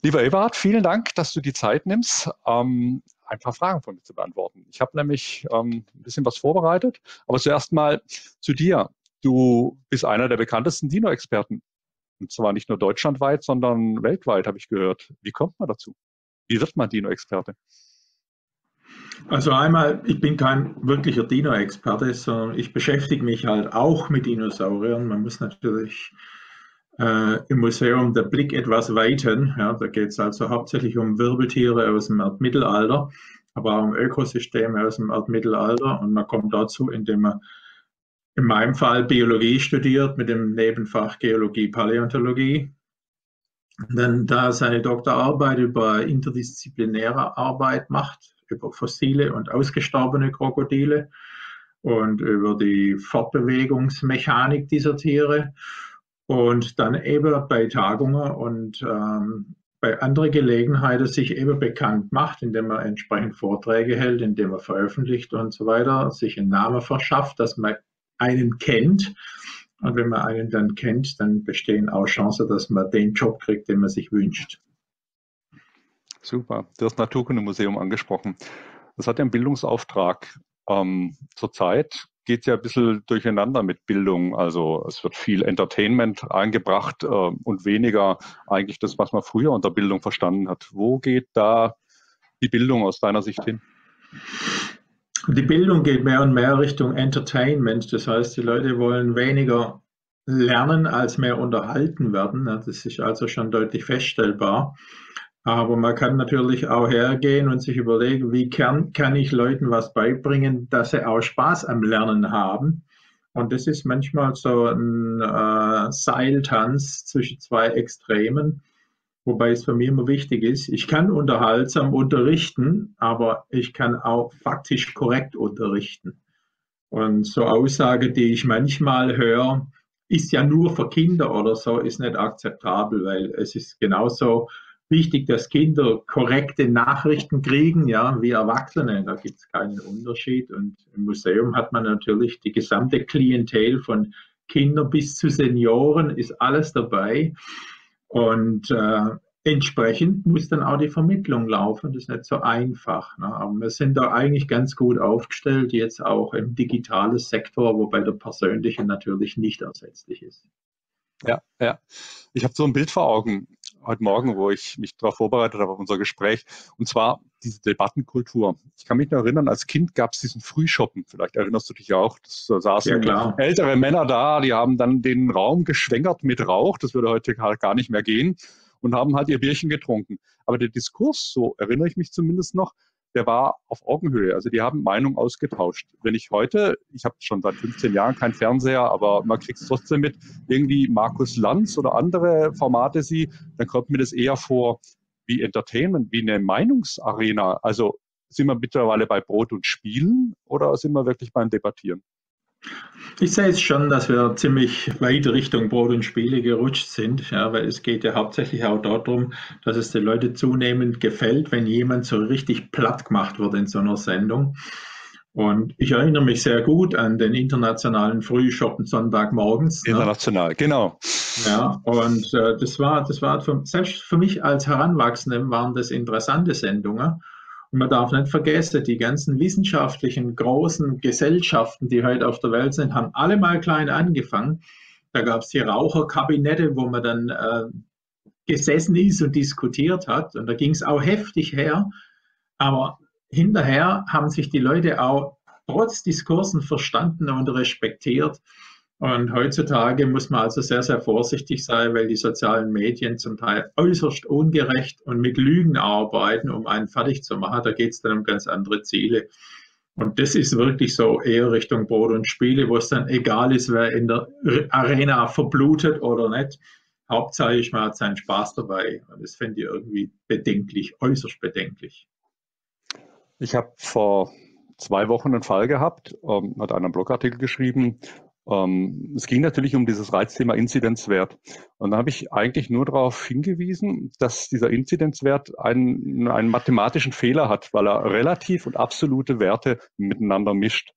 Lieber Eberhard, vielen Dank, dass du die Zeit nimmst, ein paar Fragen von mir zu beantworten. Ich habe nämlich ein bisschen was vorbereitet, aber zuerst mal zu dir. Du bist einer der bekanntesten Dino-Experten, und zwar nicht nur deutschlandweit, sondern weltweit, habe ich gehört. Wie kommt man dazu? Wie wird man Dino-Experte? Also einmal, ich bin kein wirklicher Dino-Experte, sondern ich beschäftige mich halt auch mit Dinosauriern. Man muss natürlich im Museum den Blick etwas weiten. Ja, da geht es also hauptsächlich um Wirbeltiere aus dem Erdmittelalter, aber auch um Ökosysteme aus dem Erdmittelalter. Und man kommt dazu, indem man in meinem Fall Biologie studiert mit dem Nebenfach Geologie, Paläontologie. Und dann da seine Doktorarbeit über interdisziplinäre Arbeit macht, über fossile und ausgestorbene Krokodile und über die Fortbewegungsmechanik dieser Tiere. Und dann eben bei Tagungen und bei anderen Gelegenheiten sich eben bekannt macht, indem man entsprechend Vorträge hält, indem man veröffentlicht und so weiter, sich einen Namen verschafft, dass man einen kennt. Und wenn man einen dann kennt, dann bestehen auch Chancen, dass man den Job kriegt, den man sich wünscht. Super. Du hast das Naturkundemuseum angesprochen. Das hat ja einen Bildungsauftrag. Zurzeit geht es ja ein bisschen durcheinander mit Bildung. Also es wird viel Entertainment eingebracht und weniger eigentlich das, was man früher unter Bildung verstanden hat. Wo geht da die Bildung aus deiner Sicht hin? Die Bildung geht mehr und mehr Richtung Entertainment. Das heißt, die Leute wollen weniger lernen als mehr unterhalten werden. Das ist also schon deutlich feststellbar. Aber man kann natürlich auch hergehen und sich überlegen, wie kann ich Leuten was beibringen, dass sie auch Spaß am Lernen haben. Und das ist manchmal so ein Seiltanz zwischen zwei Extremen. Wobei es für mich immer wichtig ist, ich kann unterhaltsam unterrichten, aber ich kann auch faktisch korrekt unterrichten. Und so Aussage, die ich manchmal höre, ist ja nur für Kinder oder so, ist nicht akzeptabel, weil es ist genauso wichtig, dass Kinder korrekte Nachrichten kriegen, ja, wie Erwachsene. Da gibt es keinen Unterschied. Und im Museum hat man natürlich die gesamte Klientel von Kindern bis zu Senioren, ist alles dabei. Und entsprechend muss dann auch die Vermittlung laufen. Das ist nicht so einfach. Ne? Aber wir sind da eigentlich ganz gut aufgestellt, jetzt auch im digitalen Sektor, wobei der persönliche natürlich nicht ersetzlich ist. Ja, ja. Ich habe so ein Bild vor Augen heute Morgen, wo ich mich darauf vorbereitet habe auf unser Gespräch. Und zwar diese Debattenkultur. Ich kann mich noch erinnern, als Kind gab es diesen Frühschoppen. Vielleicht erinnerst du dich auch. Da saßen ältere Männer da, die haben dann den Raum geschwängert mit Rauch. Das würde heute halt gar nicht mehr gehen. Und haben halt ihr Bierchen getrunken. Aber der Diskurs, so erinnere ich mich zumindest noch, der war auf Augenhöhe. Also die haben Meinung ausgetauscht. Wenn ich heute, ich habe schon seit 15 Jahren keinen Fernseher, aber man kriegt es trotzdem mit, irgendwie Markus Lanz oder andere Formate sie, dann kommt mir das eher vor wie Entertainment, wie eine Meinungsarena. Also sind wir mittlerweile bei Brot und Spielen oder sind wir wirklich beim Debattieren? Ich sehe es schon, dass wir ziemlich weit Richtung Brot und Spiele gerutscht sind, ja, weil es geht ja hauptsächlich auch darum, dass es den Leuten zunehmend gefällt, wenn jemand so richtig platt gemacht wird in so einer Sendung. Und ich erinnere mich sehr gut an den internationalen Frühschoppen Sonntagmorgens. International, ne? Genau. Ja, und das war selbst für mich als Heranwachsenden waren das interessante Sendungen. Und man darf nicht vergessen, die ganzen wissenschaftlichen großen Gesellschaften, die heute auf der Welt sind, haben alle mal klein angefangen. Da gab es die Raucherkabinette, wo man dann gesessen ist und diskutiert hat. Und da ging es auch heftig her. Aber hinterher haben sich die Leute auch trotz Diskursen verstanden und respektiert. Und heutzutage muss man also sehr, sehr vorsichtig sein, weil die sozialen Medien zum Teil äußerst ungerecht und mit Lügen arbeiten, um einen fertig zu machen. Da geht es dann um ganz andere Ziele. Und das ist wirklich so eher Richtung Brot und Spiele, wo es dann egal ist, wer in der Arena verblutet oder nicht. Hauptsache, man hat seinen Spaß dabei. Und das finde ich irgendwie bedenklich, äußerst bedenklich. Ich habe vor 2 Wochen einen Fall gehabt, hat einen Blogartikel geschrieben. Es ging natürlich um dieses Reizthema Inzidenzwert. Und da habe ich eigentlich nur darauf hingewiesen, dass dieser Inzidenzwert einen mathematischen Fehler hat, weil er relativ und absolute Werte miteinander mischt.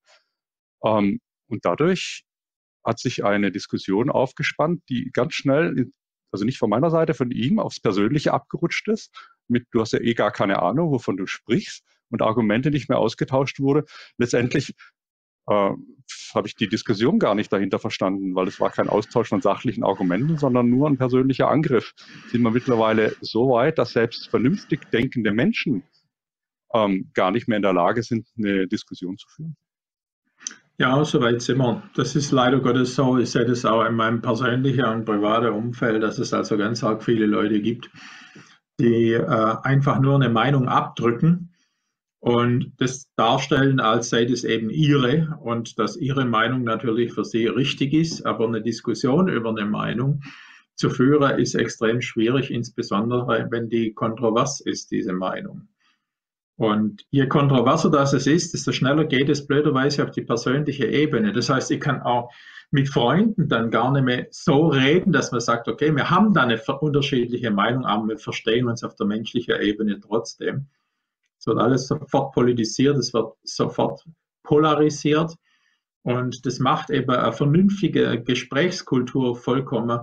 Und dadurch hat sich eine Diskussion aufgespannt, die ganz schnell also nicht von meiner Seite, von ihm aufs Persönliche abgerutscht ist, mit du hast ja eh gar keine Ahnung, wovon du sprichst und Argumente nicht mehr ausgetauscht wurde. Letztendlich habe ich die Diskussion gar nicht dahinter verstanden, weil es war kein Austausch von sachlichen Argumenten, sondern nur ein persönlicher Angriff. Sind wir mittlerweile so weit, dass selbst vernünftig denkende Menschen gar nicht mehr in der Lage sind, eine Diskussion zu führen? Ja, soweit sind wir. Das ist leider Gottes so. Ich sehe das auch in meinem persönlichen und privaten Umfeld, dass es also ganz arg viele Leute gibt, die einfach nur eine Meinung abdrücken und das darstellen, als sei das eben ihre und dass ihre Meinung natürlich für sie richtig ist, aber eine Diskussion über eine Meinung zu führen ist extrem schwierig, insbesondere wenn die kontrovers ist, diese Meinung. Und je kontroverser das es ist, desto schneller geht es blöderweise auf die persönliche Ebene. Das heißt, ich kann auch mit Freunden dann gar nicht mehr so reden, dass man sagt, okay, wir haben da eine unterschiedliche Meinung, aber wir verstehen uns auf der menschlichen Ebene trotzdem. Es wird alles sofort politisiert, es wird sofort polarisiert und das macht eben eine vernünftige Gesprächskultur vollkommen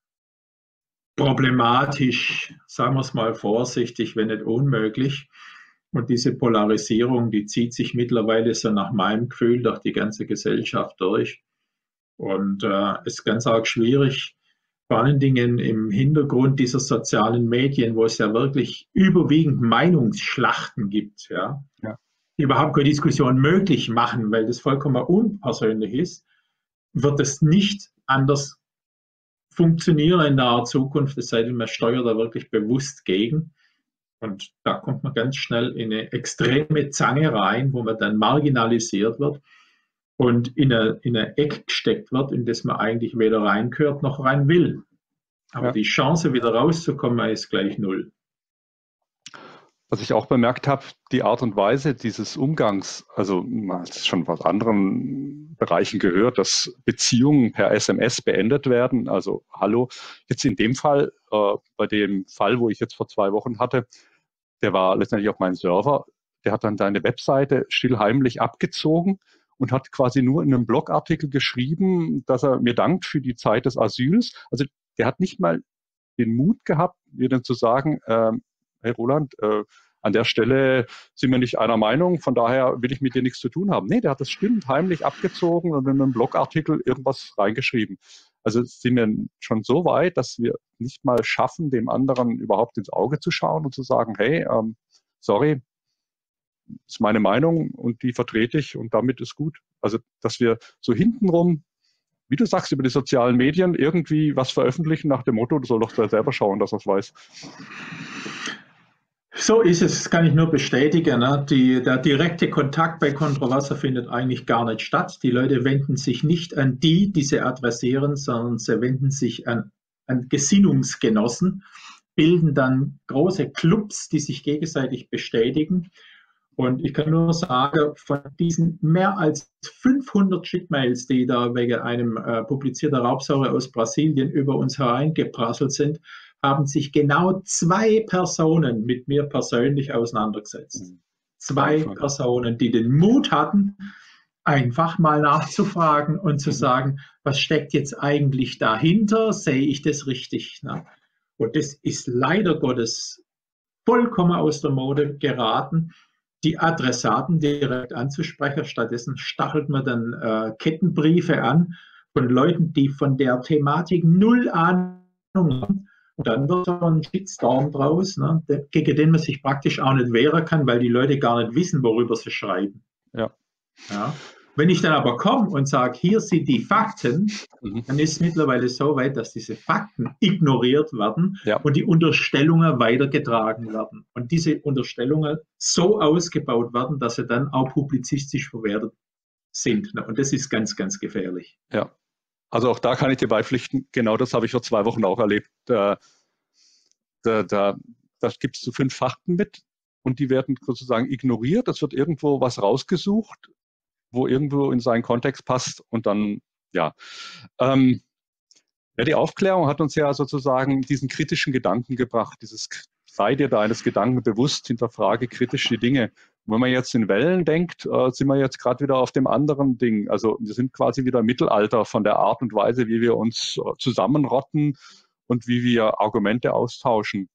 problematisch, sagen wir es mal vorsichtig, wenn nicht unmöglich. Und diese Polarisierung, die zieht sich mittlerweile so nach meinem Gefühl durch die ganze Gesellschaft durch und ist ganz arg schwierig, vor allen Dingen im Hintergrund dieser sozialen Medien, wo es ja wirklich überwiegend Meinungsschlachten gibt, ja, die überhaupt keine Diskussion möglich machen, weil das vollkommen unpersönlich ist, wird es nicht anders funktionieren in naher Zukunft, es sei denn, man steuert da wirklich bewusst gegen. Und da kommt man ganz schnell in eine extreme Zange rein, wo man dann marginalisiert wird und in eine Ecke gesteckt wird, in das man eigentlich weder reingehört noch rein will. Aber die Chance, wieder rauszukommen, ist gleich null. Was ich auch bemerkt habe, die Art und Weise dieses Umgangs, also man hat es schon aus anderen Bereichen gehört, dass Beziehungen per SMS beendet werden. Also hallo, jetzt in dem Fall, bei dem Fall, wo ich jetzt vor 2 Wochen hatte, der war letztendlich auf meinem Server, der hat dann deine Webseite stillheimlich abgezogen und hat quasi nur in einem Blogartikel geschrieben, dass er mir dankt für die Zeit des Asyls. Also der hat nicht mal den Mut gehabt, mir dann zu sagen, hey Roland, an der Stelle sind wir nicht einer Meinung, von daher will ich mit dir nichts zu tun haben. Nee, der hat das stillend heimlich abgezogen und in einem Blogartikel irgendwas reingeschrieben. Also sind wir schon so weit, dass wir nicht mal schaffen, dem anderen überhaupt ins Auge zu schauen und zu sagen, hey, sorry, ist meine Meinung und die vertrete ich und damit ist gut. Also, dass wir so hintenrum, wie du sagst, über die sozialen Medien irgendwie was veröffentlichen nach dem Motto, du soll doch selber schauen, dass er es weiß. So ist es, das kann ich nur bestätigen. Ne? Der direkte Kontakt bei Kontroverse findet eigentlich gar nicht statt. Die Leute wenden sich nicht an die sie adressieren, sondern sie wenden sich an Gesinnungsgenossen, bilden dann große Clubs, die sich gegenseitig bestätigen. Und ich kann nur sagen, von diesen mehr als 500 Shitmails, die da wegen einem publizierten Raubsäure aus Brasilien über uns hereingeprasselt sind, haben sich genau 2 Personen mit mir persönlich auseinandergesetzt. 2 Personen, die den Mut hatten, einfach mal nachzufragen und zu sagen, was steckt jetzt eigentlich dahinter? Sehe ich das richtig? Ne? Und das ist leider Gottes vollkommen aus der Mode geraten, die Adressaten direkt anzusprechen. Stattdessen stachelt man dann Kettenbriefe an von Leuten, die von der Thematik null Ahnung haben. Und dann wird so ein Shitstorm draus, ne, gegen den man sich praktisch auch nicht wehren kann, weil die Leute gar nicht wissen, worüber sie schreiben. Ja. Wenn ich dann aber komme und sage, hier sind die Fakten, dann ist es mittlerweile so weit, dass diese Fakten ignoriert werden und die Unterstellungen weitergetragen werden. Und diese Unterstellungen so ausgebaut werden, dass sie dann auch publizistisch verwertet sind. Ne? Und das ist ganz, ganz gefährlich. Ja. Also auch da kann ich dir beipflichten, genau das habe ich vor 2 Wochen auch erlebt. Da gibst du 5 Fakten mit und die werden sozusagen ignoriert. Es wird irgendwo was rausgesucht, wo irgendwo in seinen Kontext passt und dann, die Aufklärung hat uns ja sozusagen diesen kritischen Gedanken gebracht, sei dir deines Gedanken bewusst, hinterfrage kritisch die Dinge. Und wenn man jetzt in Wellen denkt, sind wir jetzt gerade wieder auf dem anderen Ding. Also wir sind quasi wieder im Mittelalter von der Art und Weise, wie wir uns zusammenrotten und wie wir Argumente austauschen.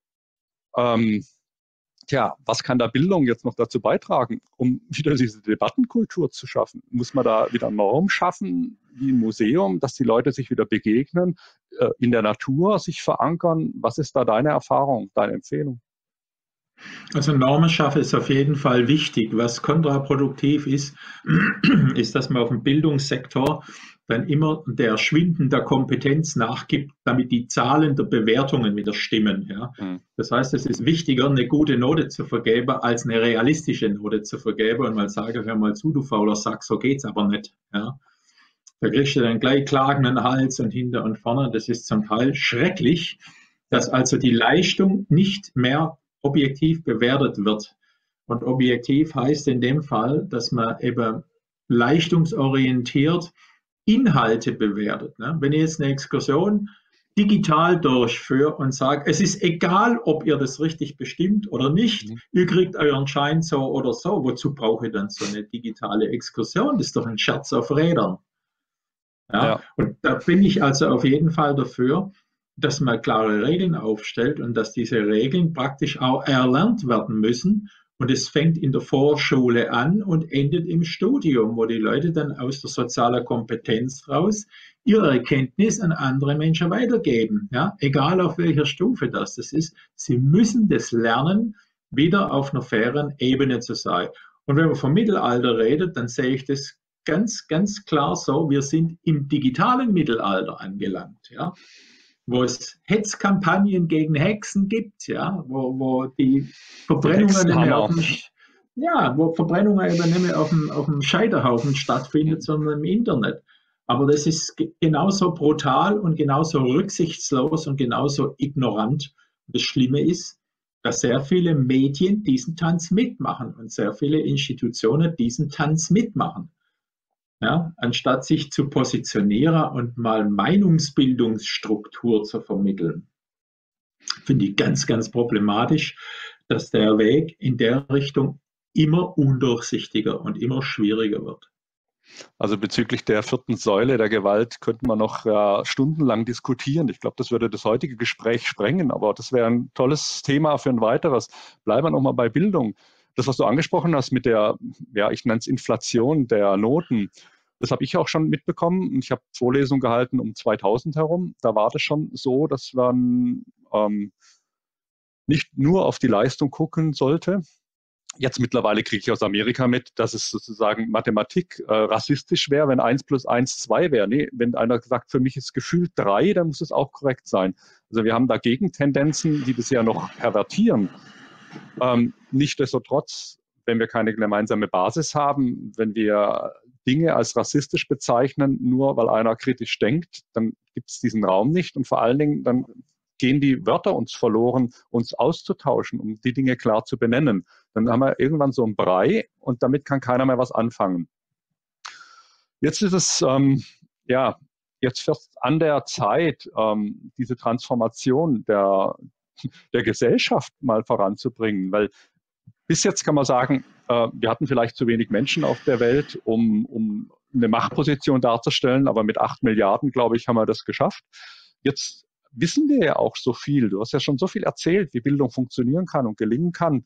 Was kann da Bildung jetzt noch dazu beitragen, um wieder diese Debattenkultur zu schaffen? Muss man da wieder Normen schaffen, wie ein Museum, dass die Leute sich wieder begegnen, in der Natur sich verankern? Was ist da deine Erfahrung, deine Empfehlung? Also Normen schaffen ist auf jeden Fall wichtig. Was kontraproduktiv ist, ist, dass man auf dem Bildungssektor dann immer der Schwinden der Kompetenz nachgibt, damit die Zahlen der Bewertungen wieder stimmen. Ja. Das heißt, es ist wichtiger, eine gute Note zu vergeben, als eine realistische Note zu vergeben und mal sagen, hör mal zu, du fauler Sack, so geht's aber nicht. Ja. Da kriegst du dann gleich klagenden Hals und hinter und vorne. Das ist zum Teil schrecklich, dass also die Leistung nicht mehr objektiv bewertet wird. Und objektiv heißt in dem Fall, dass man eben leistungsorientiert Inhalte bewertet. Ne? Wenn ich jetzt eine Exkursion digital durchführe und sage, es ist egal, ob ihr das richtig bestimmt oder nicht, ihr kriegt euren Schein so oder so, wozu brauche ich dann so eine digitale Exkursion? Das ist doch ein Scherz auf Rädern. Ja? Und da bin ich also auf jeden Fall dafür, dass man klare Regeln aufstellt und dass diese Regeln praktisch auch erlernt werden müssen. Und es fängt in der Vorschule an und endet im Studium, wo die Leute dann aus der sozialen Kompetenz raus ihre Erkenntnis an andere Menschen weitergeben. Ja? Egal auf welcher Stufe das ist. Sie müssen das lernen, wieder auf einer fairen Ebene zu sein. Und wenn man vom Mittelalter redet, dann sehe ich das ganz, ganz klar so, wir sind im digitalen Mittelalter angelangt. Ja? Wo es Hetzkampagnen gegen Hexen gibt, ja, wo die Verbrennungen eben nicht mehr auf dem Scheiterhaufen stattfindet, sondern im Internet. Aber das ist genauso brutal und genauso rücksichtslos und genauso ignorant. Das Schlimme ist, dass sehr viele Medien diesen Tanz mitmachen und sehr viele Institutionen diesen Tanz mitmachen. Ja, anstatt sich zu positionieren und mal Meinungsbildungsstruktur zu vermitteln, finde ich ganz, ganz problematisch, dass der Weg in der Richtung immer undurchsichtiger und immer schwieriger wird. Also bezüglich der 4. Säule der Gewalt könnte man noch stundenlang diskutieren. Ich glaube, das würde das heutige Gespräch sprengen, aber das wäre ein tolles Thema für ein weiteres. Bleiben wir nochmal bei Bildung. Das, was du angesprochen hast mit der, ich nenne es Inflation der Noten, das habe ich auch schon mitbekommen. Ich habe Vorlesungen gehalten um 2000 herum. Da war das schon so, dass man nicht nur auf die Leistung gucken sollte. Jetzt mittlerweile kriege ich aus Amerika mit, dass es sozusagen Mathematik rassistisch wäre, wenn 1 plus 1 2 wäre. Nee, wenn einer sagt, für mich ist gefühlt 3, dann muss es auch korrekt sein. Also wir haben dagegen Tendenzen, die das ja noch pervertieren. Nichtsdestotrotz, wenn wir keine gemeinsame Basis haben, wenn wir Dinge als rassistisch bezeichnen, nur weil einer kritisch denkt, dann gibt es diesen Raum nicht. Und vor allen Dingen, dann gehen die Wörter uns verloren, uns auszutauschen, um die Dinge klar zu benennen. Dann haben wir irgendwann so ein Brei und damit kann keiner mehr was anfangen. Jetzt ist es, jetzt fast an der Zeit, diese Transformation der Gesellschaft mal voranzubringen, weil bis jetzt kann man sagen, wir hatten vielleicht zu wenig Menschen auf der Welt, um eine Machtposition darzustellen, aber mit 8 Milliarden, glaube ich, haben wir das geschafft. Jetzt wissen wir ja auch so viel. Du hast ja schon so viel erzählt, wie Bildung funktionieren kann und gelingen kann.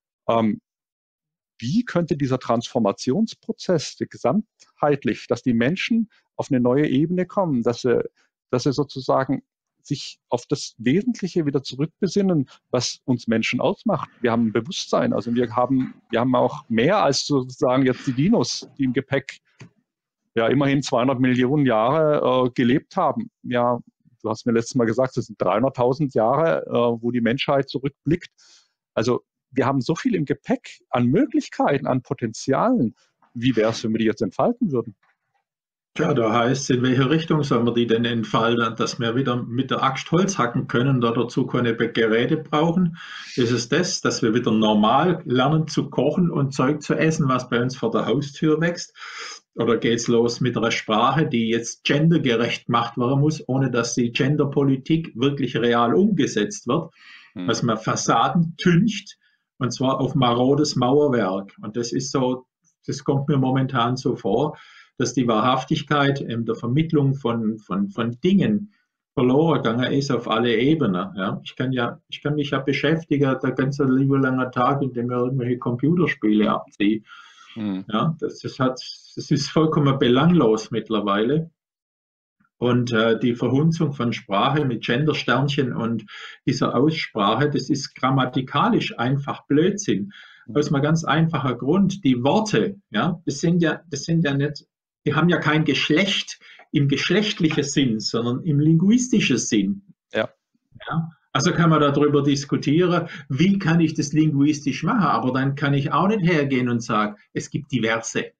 Wie könnte dieser Transformationsprozess gesamtheitlich, dass die Menschen auf eine neue Ebene kommen, dass sie sozusagen sich auf das Wesentliche wieder zurückbesinnen, was uns Menschen ausmacht. Wir haben ein Bewusstsein, also wir haben auch mehr als sozusagen jetzt die Dinos, die im Gepäck immerhin 200 Millionen Jahre gelebt haben. Ja, du hast mir letztes Mal gesagt, es sind 300.000 Jahre, wo die Menschheit zurückblickt. Also wir haben so viel im Gepäck an Möglichkeiten, an Potenzialen. Wie wäre es, wenn wir die jetzt entfalten würden? Tja, da heißt es, in welche Richtung sollen wir die denn entfalten, dass wir wieder mit der Axt Holz hacken können und dazu keine Geräte brauchen? Ist es das, dass wir wieder normal lernen zu kochen und Zeug zu essen, was bei uns vor der Haustür wächst? Oder geht es los mit einer Sprache, die jetzt gendergerecht gemacht werden muss, ohne dass die Genderpolitik wirklich real umgesetzt wird? Dass man Fassaden tüncht, und zwar auf marodes Mauerwerk. Und das ist so, das kommt mir momentan so vor, dass die Wahrhaftigkeit der Vermittlung von Dingen, verloren gegangen ist auf alle Ebenen. Ja. Ich kann mich ja beschäftigen, der ganze liebe lange Tag, indem ich irgendwelche Computerspiele abziehe. Mhm. Ja, das ist vollkommen belanglos mittlerweile. Und die Verhunzung von Sprache mit Gendersternchen und dieser Aussprache, das ist grammatikalisch einfach Blödsinn. Aus einem ganz einfachen Grund. Die Worte, ja, das sind ja nicht, die haben ja kein Geschlecht im geschlechtlichen Sinn, sondern im linguistischen Sinn. Ja. Ja. Also kann man darüber diskutieren, wie kann ich das linguistisch machen, aber dann kann ich auch nicht hergehen und sagen, es gibt diverse.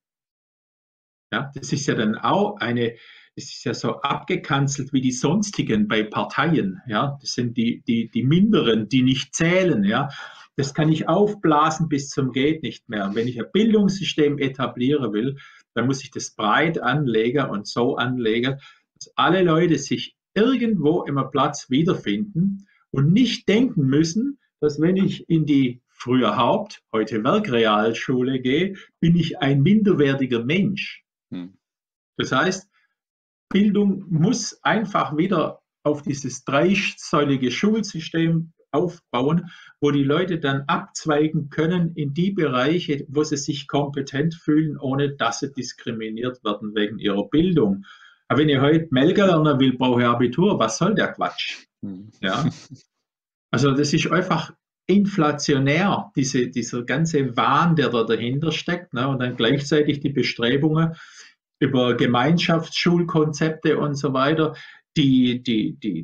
Ja, das ist ja dann auch das ist ja so abgekanzelt wie die sonstigen bei Parteien. Ja, das sind die Minderen, die nicht zählen. Ja, das kann ich aufblasen bis zum geht nicht mehr. Und wenn ich ein Bildungssystem etablieren will, dann muss ich das breit anlegen und so anlegen, dass alle Leute sich irgendwo im Platz wiederfinden und nicht denken müssen, dass wenn ich in die früher Haupt-, heute Werkrealschule gehe, bin ich ein minderwertiger Mensch. Das heißt, Bildung muss einfach wieder auf dieses dreisäulige Schulsystem aufbauen, wo die Leute dann abzweigen können in die Bereiche, wo sie sich kompetent fühlen, ohne dass sie diskriminiert werden wegen ihrer Bildung. Aber wenn ich heute Melker lernen will, brauche ich Abitur. Was soll der Quatsch? Ja? Also das ist einfach inflationär, dieser ganze Wahn, der da dahinter steckt, ne? Und dann gleichzeitig die Bestrebungen über Gemeinschaftsschulkonzepte und so weiter, diese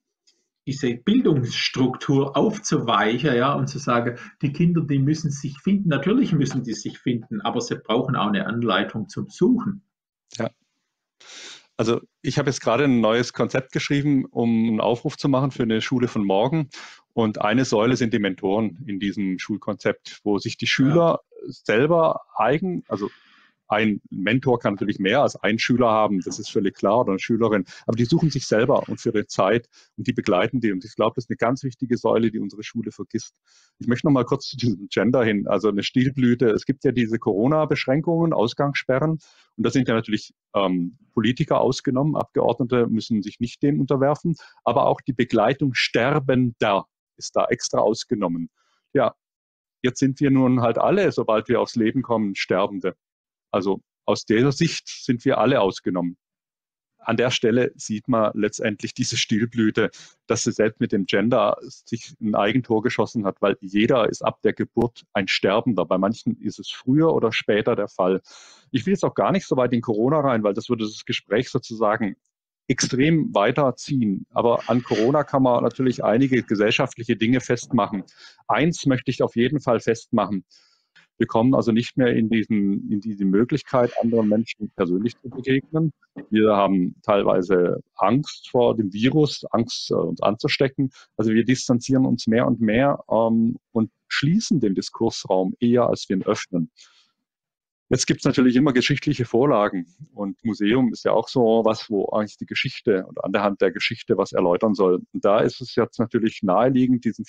Bildungsstruktur aufzuweichen, ja, und zu sagen, die Kinder, die müssen sich finden. Natürlich müssen die sich finden, aber sie brauchen auch eine Anleitung zum Suchen. Ja. Also ich habe jetzt gerade ein neues Konzept geschrieben, um einen Aufruf zu machen für eine Schule von morgen. Und eine Säule sind die Mentoren in diesem Schulkonzept, wo sich die Schüler selber also ein Mentor kann natürlich mehr als einen Schüler haben, das ist völlig klar, oder eine Schülerin, aber die suchen sich selber und für ihre Zeit und die begleiten die. Und ich glaube, das ist eine ganz wichtige Säule, die unsere Schule vergisst. Ich möchte noch mal kurz zu diesem Gender hin, also eine Stilblüte. Es gibt ja diese Corona-Beschränkungen, Ausgangssperren und da sind ja natürlich Politiker ausgenommen, Abgeordnete müssen sich nicht dem unterwerfen, aber auch die Begleitung Sterbender ist da extra ausgenommen. Ja, jetzt sind wir nun halt alle, sobald wir aufs Leben kommen, Sterbende. Also aus dieser Sicht sind wir alle ausgenommen. An der Stelle sieht man letztendlich diese Stilblüte, dass sie selbst mit dem Gender sich ein Eigentor geschossen hat, weil jeder ist ab der Geburt ein Sterbender. Bei manchen ist es früher oder später der Fall. Ich will jetzt auch gar nicht so weit in Corona rein, weil das würde das Gespräch sozusagen extrem weiterziehen. Aber an Corona kann man natürlich einige gesellschaftliche Dinge festmachen. Eins möchte ich auf jeden Fall festmachen. Wir kommen also nicht mehr in diese Möglichkeit, anderen Menschen persönlich zu begegnen. Wir haben teilweise Angst vor dem Virus, Angst, uns anzustecken. Also wir distanzieren uns mehr und mehr und schließen den Diskursraum eher, als wir ihn öffnen. Jetzt gibt es natürlich immer geschichtliche Vorlagen und Museum ist ja auch so was, wo eigentlich die Geschichte und an der Hand der Geschichte was erläutern soll. Und da ist es jetzt natürlich naheliegend, diesen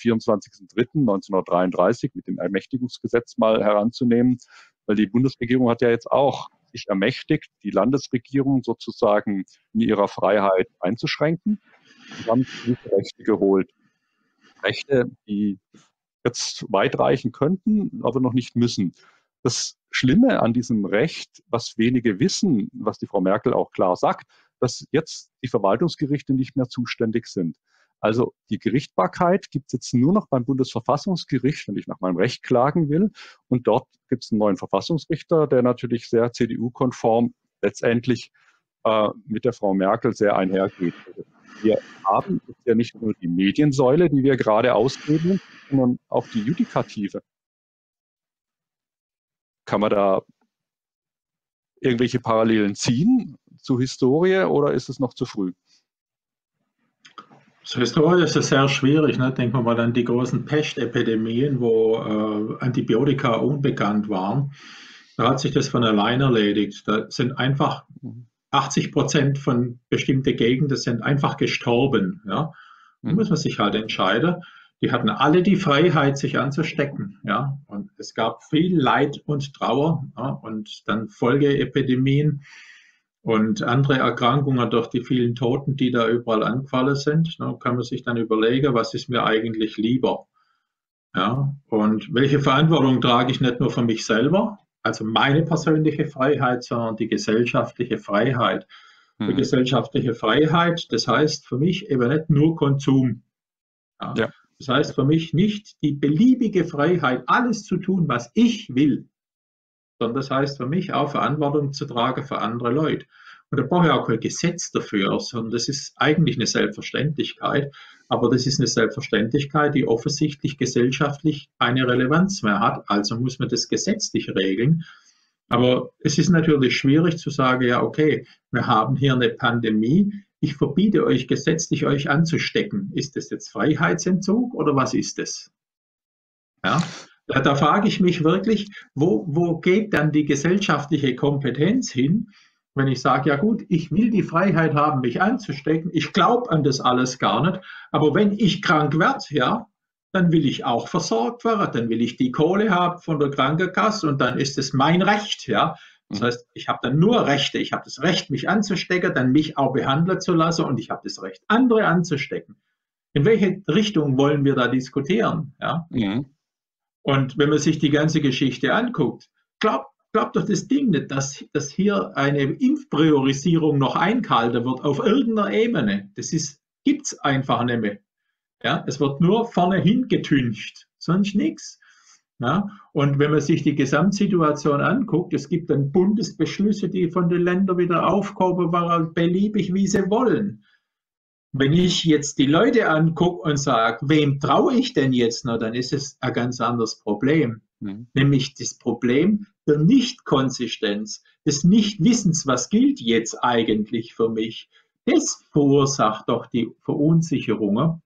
24.03.1933 mit dem Ermächtigungsgesetz mal heranzunehmen, weil die Bundesregierung hat ja jetzt auch sich ermächtigt, die Landesregierung sozusagen in ihrer Freiheit einzuschränken und haben diese Rechte geholt. Rechte, die jetzt weitreichen könnten, aber noch nicht müssen. Das Schlimme an diesem Recht, was wenige wissen, was die Frau Merkel auch klar sagt, dass jetzt die Verwaltungsgerichte nicht mehr zuständig sind. Also die Gerichtbarkeit gibt es jetzt nur noch beim Bundesverfassungsgericht, wenn ich nach meinem Recht klagen will. Und dort gibt es einen neuen Verfassungsrichter, der natürlich sehr CDU-konform letztendlich mit der Frau Merkel sehr einhergeht. Wir haben jetzt ja nicht nur die Mediensäule, die wir gerade ausleben, sondern auch die Judikative. Kann man da irgendwelche Parallelen ziehen zur Historie oder ist es noch zu früh? Zur Historie ist es sehr schwierig. Ne? Denken wir mal an die großen Pestepidemien, wo Antibiotika unbekannt waren. Da hat sich das von allein erledigt. Da sind einfach 80% von bestimmten Gegenden sind einfach gestorben. Ja? Da muss man sich halt entscheiden. Die hatten alle die Freiheit, sich anzustecken. Ja? Und es gab viel Leid und Trauer, ja? Und dann Folgeepidemien. und andere Erkrankungen durch die vielen Toten, die da überall angefallen sind, ne, kann man sich dann überlegen, was ist mir eigentlich lieber? Ja, und welche Verantwortung trage ich nicht nur für mich selber, also meine persönliche Freiheit, sondern die gesellschaftliche Freiheit. Die Mhm. gesellschaftliche Freiheit, das heißt für mich eben nicht nur Konsum. Ja. Ja. Das heißt für mich nicht die beliebige Freiheit, alles zu tun, was ich will, sondern das heißt für mich auch Verantwortung zu tragen für andere Leute. Und da brauche ich auch kein Gesetz dafür, sondern das ist eigentlich eine Selbstverständlichkeit. Aber das ist eine Selbstverständlichkeit, die offensichtlich gesellschaftlich keine Relevanz mehr hat. Also muss man das gesetzlich regeln. Aber es ist natürlich schwierig zu sagen, ja, okay, wir haben hier eine Pandemie. Ich verbiete euch gesetzlich, euch anzustecken. Ist das jetzt Freiheitsentzug oder was ist das? Ja, da frage ich mich wirklich, wo geht dann die gesellschaftliche Kompetenz hin, wenn ich sage, ja gut, ich will die Freiheit haben, mich anzustecken, ich glaube an das alles gar nicht, aber wenn ich krank werde, ja, dann will ich auch versorgt werden, dann will ich die Kohle haben von der Krankenkasse und dann ist es mein Recht, ja. Das heißt, ich habe dann nur Rechte, ich habe das Recht, mich anzustecken, dann mich auch behandeln zu lassen und ich habe das Recht, andere anzustecken. In welche Richtung wollen wir da diskutieren, ja? Mhm. Und wenn man sich die ganze Geschichte anguckt, glaubt doch das Ding nicht, dass hier eine Impfpriorisierung noch eingehalten wird auf irgendeiner Ebene. Gibt es einfach nicht mehr. Ja, es wird nur vorne hingetüncht, sonst nichts. Ja, und wenn man sich die Gesamtsituation anguckt, es gibt dann Bundesbeschlüsse, die von den Ländern wieder aufgehoben werden, beliebig wie sie wollen. Wenn ich jetzt die Leute angucke und sage, wem traue ich denn jetzt noch, dann ist es ein ganz anderes Problem. Mhm. Nämlich das Problem der Nichtkonsistenz, des Nichtwissens, was gilt jetzt eigentlich für mich. Das verursacht doch die Verunsicherungen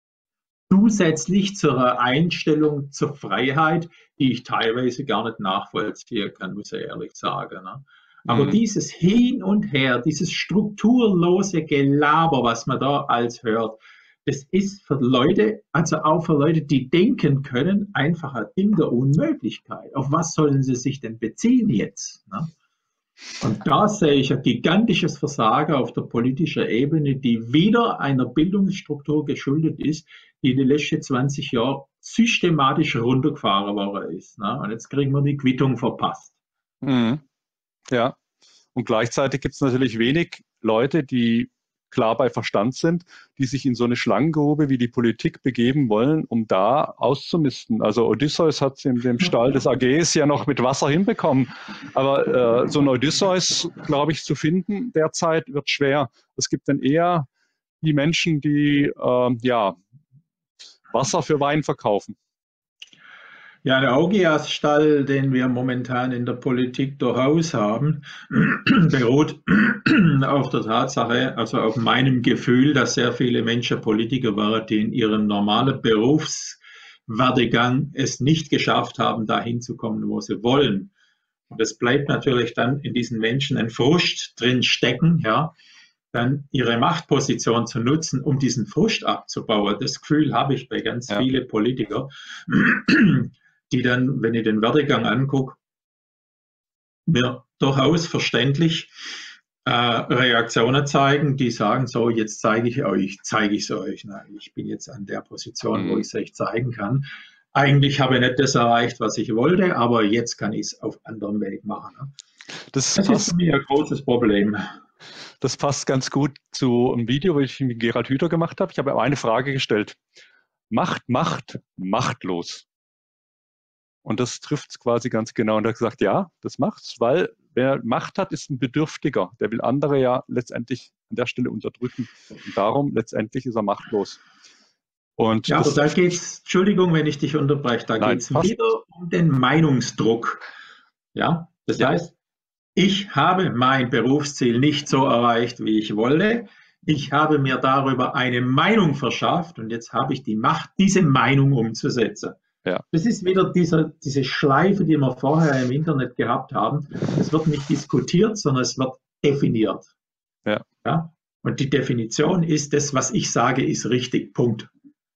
zusätzlich zur Einstellung zur Freiheit, die ich teilweise gar nicht nachvollziehen kann, muss ich ehrlich sagen. Ne? Aber Mhm. dieses Hin und Her, dieses strukturlose Gelaber, was man da als hört, das ist für Leute, also auch für Leute, die denken können, einfach ein Ding der Unmöglichkeit. Auf was sollen sie sich denn beziehen jetzt? Ne? Und da sehe ich ein gigantisches Versagen auf der politischen Ebene, die wieder einer Bildungsstruktur geschuldet ist, die in den letzten 20 Jahren systematisch runtergefahren worden ist. Ne? Und jetzt kriegen wir die Quittung verpasst. Mhm. Ja. Und gleichzeitig gibt es natürlich wenig Leute, die klar bei Verstand sind, die sich in so eine Schlangengrube wie die Politik begeben wollen, um da auszumisten. Also Odysseus hat es in dem Stall des Ägäis ja noch mit Wasser hinbekommen. Aber so ein Odysseus, glaube ich, zu finden derzeit wird schwer. Es gibt dann eher die Menschen, die ja, Wasser für Wein verkaufen. Ja, der Augiasstall, den wir momentan in der Politik durchaus haben, beruht auf der Tatsache, also auf meinem Gefühl, dass sehr viele Menschen Politiker waren, die in ihrem normalen Berufswerdegang es nicht geschafft haben, dahin zu kommen, wo sie wollen. Und es bleibt natürlich dann in diesen Menschen ein Frust drin stecken, ja, dann ihre Machtposition zu nutzen, um diesen Frust abzubauen. Das Gefühl habe ich bei ganz Ja. vielen Politikern, die dann, wenn ich den Werdegang angucke, mir durchaus verständlich Reaktionen zeigen, die sagen, so, jetzt zeige ich es euch. Na, ich bin jetzt an der Position, wo ich es euch zeigen kann. Eigentlich habe ich nicht das erreicht, was ich wollte, aber jetzt kann ich es auf anderem Weg machen. Ne? Das ist für mich ein großes Problem. Das passt ganz gut zu einem Video, das ich mit Gerald Hüther gemacht habe. Ich habe eine Frage gestellt. Macht machtlos. Und das trifft es quasi ganz genau. Und er hat gesagt, ja, das macht's, weil wer Macht hat, ist ein Bedürftiger. Der will andere ja letztendlich an der Stelle unterdrücken. Und darum letztendlich ist er machtlos. Und ja, aber da geht es, Entschuldigung, wenn ich dich unterbreche, da geht es wieder um den Meinungsdruck. Ja, das heißt, ich habe mein Berufsziel nicht so erreicht, wie ich wollte. Ich habe mir darüber eine Meinung verschafft und jetzt habe ich die Macht, diese Meinung umzusetzen. Ja. Das ist wieder diese Schleife, die wir vorher im Internet gehabt haben. Es wird nicht diskutiert, sondern es wird definiert. Ja. Ja? Und die Definition ist, das, was ich sage, ist richtig. Punkt.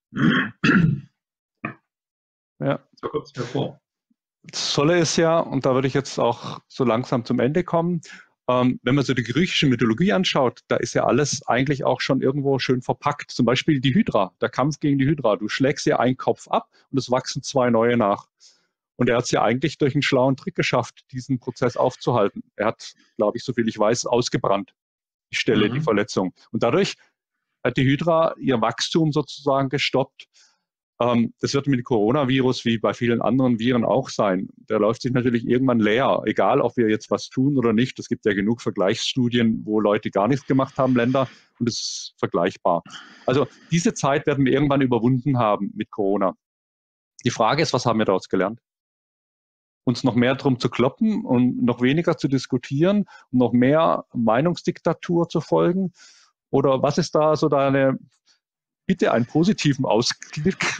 Ja. So kommt es mir vor. Das Tolle ist ja, und da würde ich jetzt auch so langsam zum Ende kommen, wenn man so die griechische Mythologie anschaut, da ist ja alles eigentlich auch schon irgendwo schön verpackt. Zum Beispiel die Hydra, der Kampf gegen die Hydra. Du schlägst ihr einen Kopf ab und es wachsen 2 neue nach. Und er hat es ja eigentlich durch einen schlauen Trick geschafft, diesen Prozess aufzuhalten. Er hat, glaube ich, soviel ich weiß, ausgebrannt, die Stelle, die Verletzung. Und dadurch hat die Hydra ihr Wachstum sozusagen gestoppt. Das wird mit dem Coronavirus wie bei vielen anderen Viren auch sein. Der läuft sich natürlich irgendwann leer, egal ob wir jetzt was tun oder nicht. Es gibt ja genug Vergleichsstudien, wo Leute gar nichts gemacht haben, Länder, und es ist vergleichbar. Also diese Zeit werden wir irgendwann überwunden haben mit Corona. Die Frage ist, was haben wir daraus gelernt? Uns noch mehr drum zu kloppen und noch weniger zu diskutieren, um noch mehr Meinungsdiktatur zu folgen? Oder was ist da so deine, bitte einen positiven Ausblick?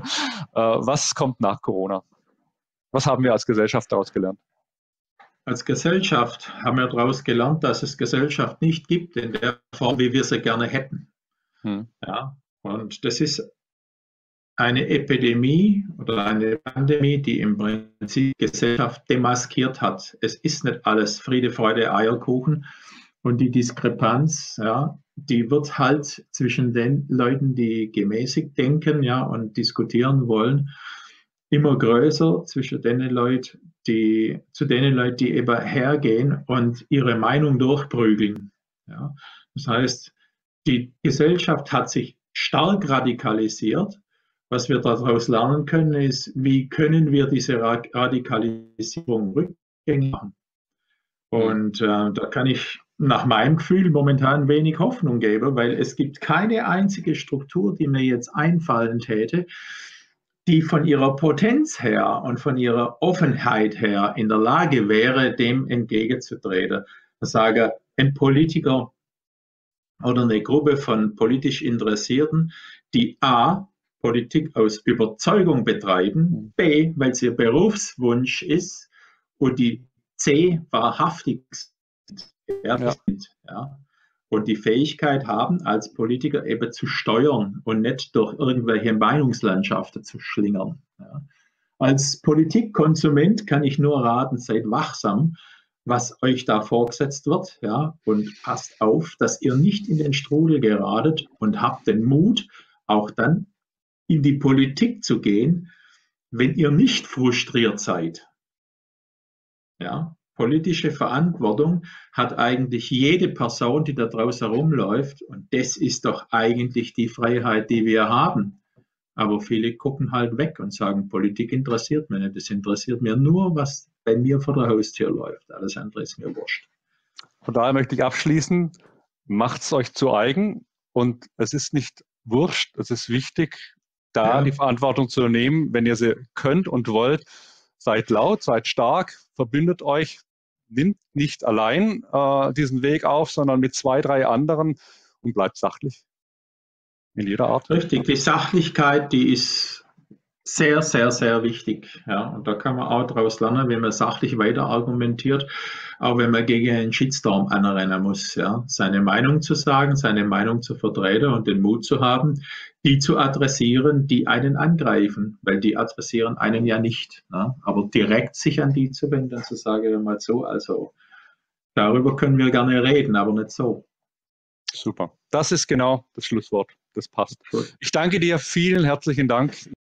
Was kommt nach Corona? Was haben wir als Gesellschaft daraus gelernt? Als Gesellschaft haben wir daraus gelernt, dass es Gesellschaft nicht gibt in der Form, wie wir sie gerne hätten. Ja, und das ist eine Epidemie oder eine Pandemie, die im Prinzip Gesellschaft demaskiert hat. Es ist nicht alles Friede, Freude, Eierkuchen. Und die Diskrepanz, ja, die wird halt zwischen den Leuten, die gemäßigt denken, ja, und diskutieren wollen, immer größer zwischen den Leuten, die eben hergehen und ihre Meinung durchprügeln. Ja. Das heißt, die Gesellschaft hat sich stark radikalisiert. Was wir daraus lernen können, ist, wie können wir diese Radikalisierung rückgängig machen. Und da kann ich nach meinem Gefühl momentan wenig Hoffnung geben, weil es gibt keine einzige Struktur, die mir jetzt einfallen täte, die von ihrer Potenz her und von ihrer Offenheit her in der Lage wäre, dem entgegenzutreten. Ich sage, ein Politiker oder eine Gruppe von politisch Interessierten, die A, Politik aus Überzeugung betreiben, B, weil es ihr Berufswunsch ist, und die C, wahrhaftig sind, ja, und die Fähigkeit haben, als Politiker eben zu steuern und nicht durch irgendwelche Meinungslandschaften zu schlingern. Ja. Als Politikkonsument kann ich nur raten, seid wachsam, was euch da vorgesetzt wird, ja, und passt auf, dass ihr nicht in den Strudel geratet, und habt den Mut, auch dann in die Politik zu gehen, wenn ihr nicht frustriert seid. Ja, politische Verantwortung hat eigentlich jede Person, die da draußen herumläuft, und das ist doch eigentlich die Freiheit, die wir haben. Aber viele gucken halt weg und sagen, Politik interessiert mich nicht. Das interessiert mir nur, was bei mir vor der Haustür läuft. Alles andere ist mir wurscht. Von daher möchte ich abschließen, macht es euch zu eigen, und es ist nicht wurscht, es ist wichtig, da die Verantwortung zu übernehmen, wenn ihr sie könnt und wollt. Seid laut, seid stark, verbündet euch, nimmt nicht allein diesen Weg auf, sondern mit 2, 3 anderen, und bleibt sachlich. In jeder Art. Richtig, die Sachlichkeit, die ist sehr, sehr, sehr wichtig. Ja, und da kann man auch daraus lernen, wenn man sachlich weiter argumentiert, auch wenn man gegen einen Shitstorm anrennen muss. Ja, seine Meinung zu sagen, seine Meinung zu vertreten und den Mut zu haben, die zu adressieren, die einen angreifen, weil die adressieren einen ja nicht. Ne? Aber direkt sich an die zu wenden, zu sagen, mal so, also darüber können wir gerne reden, aber nicht so. Super. Das ist genau das Schlusswort. Das passt. Ich danke dir. Vielen herzlichen Dank.